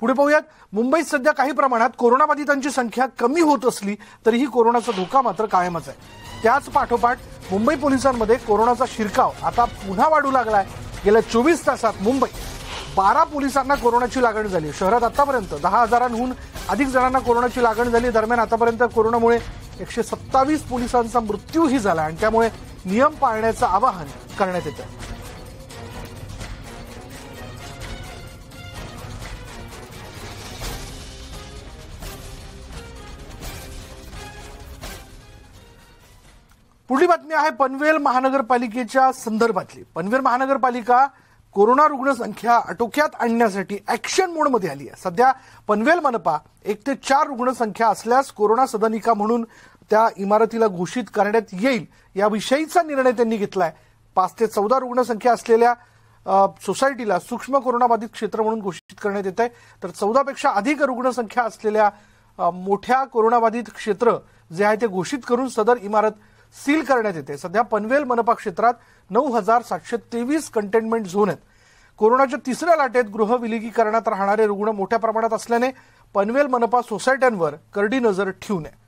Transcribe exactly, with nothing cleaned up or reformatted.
पुढे पाहूयात, मुंबईत सध्या काही प्रमाणात कोरोनाबाधितांची संख्या कमी होत असली तरीही कोरोनाचा धोका मात्र कायमच आहे। त्याच पाठोपाठ मुंबई पोलिसांमध्ये कोरोनाचा शिरकाव आता पुन्हा वाढू लागलाय। गेल्या चोवीस तासात मुंबईत बारा पोलिसांना कोरोनाची लागण झाली। शहरात आतापर्यंत दहा हजारांहून अधिक जणांना कोरोनाची लागण झाली। दरम्यान आतापर्यंत कोरोनामुळे एकशे सत्तावीस पोलिसांचा मृत्यूही झाला आणि त्यामुळे नियम पाळण्याचं आवाहन करण्यात येतं। पुढली बातमी आहे पनवेल महानगरपालिकेच्या संदर्भातली। पनवेल महानगरपालिका कोरोना रुग्णसंख्या आटोक्यात आणण्यासाठी ऍक्शन मोडमध्ये आली आहे। सध्या पनवेल मनपा एक ते चार रुग्णसंख्या असल्यास कोरोना सदनिका म्हणून त्या इमारतीला घोषित करण्यात येईल याविषयीचा निर्णय त्यांनी घेतलाय। पाच ते चौदा रुग्णसंख्या असलेल्या सोसायटीला सूक्ष्म कोरोनाबाधित क्षेत्र म्हणून घोषित करण्यात येत आहे, तर चौदा पेक्षा अधिक रुग्णसंख्या असलेल्या मोठ्या कोरोनाबाधित क्षेत्र जे आहे ते घोषित करून सदर इमारत सील करण्यात येते। सध्या पनवेल मनपा क्षेत्रात नऊ हजार सातशे तेवीस कंटेनमेंट झोन आहेत। कोरोनाच्या तिसऱ्या लाटेत गृह विलगीकरणात राहणारे रुग्ण मोठ्या प्रमाणात असल्याने पनवेल मनपा सोसायट्यांवर करडी नजर ठेवून आहे।